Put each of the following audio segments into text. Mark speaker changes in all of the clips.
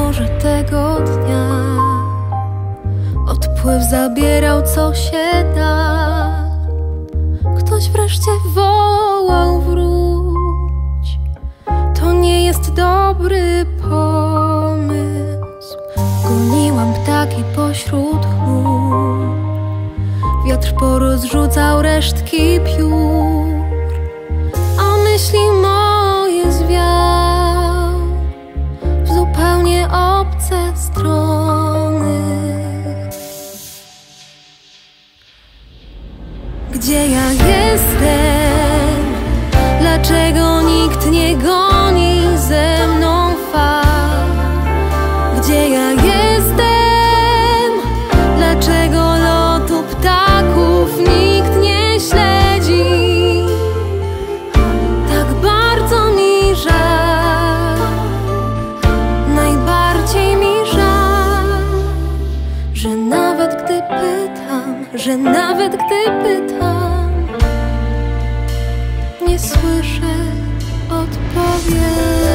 Speaker 1: morze tego dnia. Odpływ zabierał co się da. Ktoś wreszcie wołał: wróć. To nie jest dobry pomysł. Goniłam ptaki pośród chmur. Wiatr porozrzucał resztki piór, a myśli moje zwiał w zupełnie obce strony. Gdzie ja jestem? Dlaczego nikt nie goni ze mną fal? Gdzie ja jestem? Dlaczego lotu ptaków nikt nie śledzi? Tak bardzo mi żal, najbardziej mi żal, że nawet gdy pytam, nie słyszę odpowiedzi.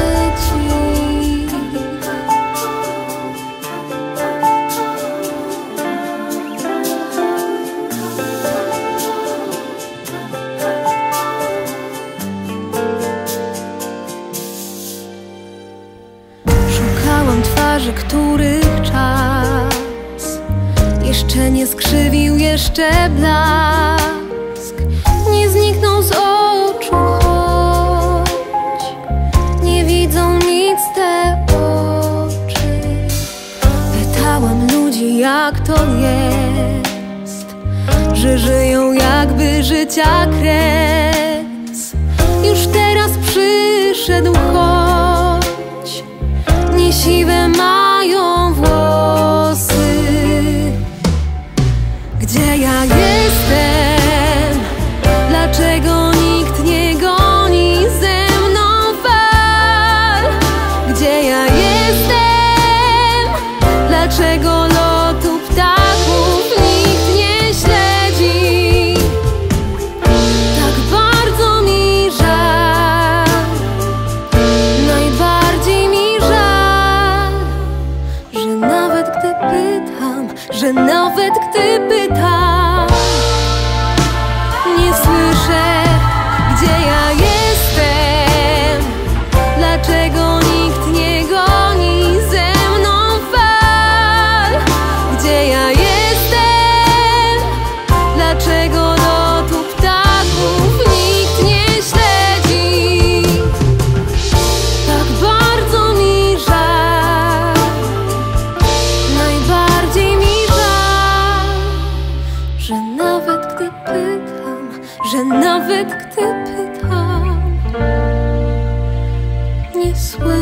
Speaker 1: Szukałam twarzy, których czas jeszcze nie skrzywił, jeszcze blask nie zniknął z oczu, choć nie widzą nic te oczy. Pytałam ludzi, jak to jest, że żyją jakby życia kres. Już teraz przyszedł, choć nie siwe mają włosy. Gdzie ja jestem? Dlaczego nikt nie goni ze mną fal? Gdzie ja jestem? Dlaczego lotu ptaków nikt nie śledzi? Tak bardzo mi żal, najbardziej mi żal, że nawet gdy pytam, nie słyszę, gdzie ja jestem. Dlaczego nikt nie goni ze mną fal? Gdzie ja jestem? Dlaczego lotu ptaków nikt nie śledzi? Tak bardzo mi żal, najbardziej mi żal, że nawet gdy pytam, nie słyszę